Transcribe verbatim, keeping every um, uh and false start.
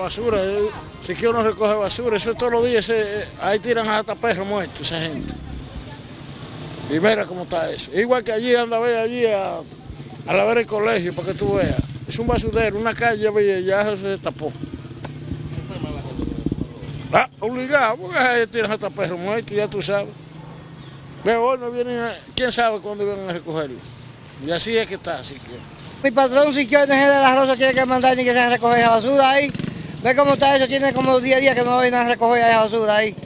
basura, si que uno recoge basura, eso es todos los días, ese, ahí tiran hasta perros muertos esa gente. Y mira cómo está eso. Igual que allí, anda a ver allí a, a la ver el colegio, para que tú veas. Es un basurero, una calle ya, ya se tapó. Ah, obligado, porque ahí tiran hasta perros muertos, ya tú sabes. Pero hoy no vienen, a, quién sabe cuándo vienen a recogerlo. Y así es que está, así que. Mi patrón, si quiere de la Rosa, tiene que mandar ni que se recoge esa basura ahí. Ve cómo está eso, tiene como diez días que no vienen a recoger esa basura ahí.